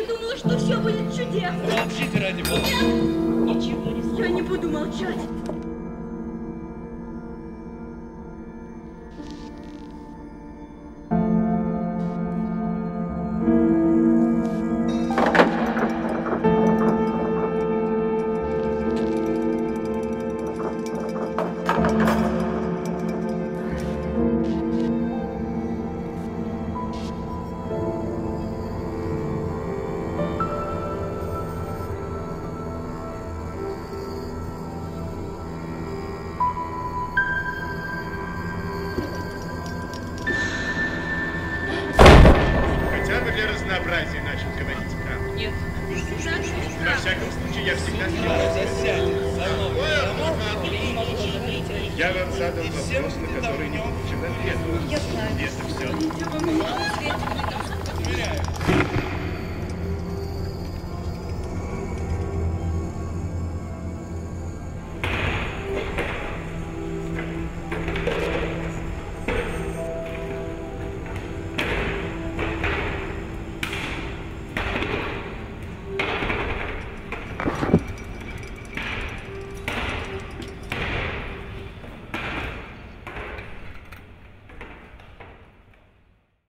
думала, что все будет чудесно. Молчите ради бога. Нет, ничего не знаю. Я не буду молчать. Я вам задал вопрос, на который не получил ответа. Я знаю. Это все. Уверяю.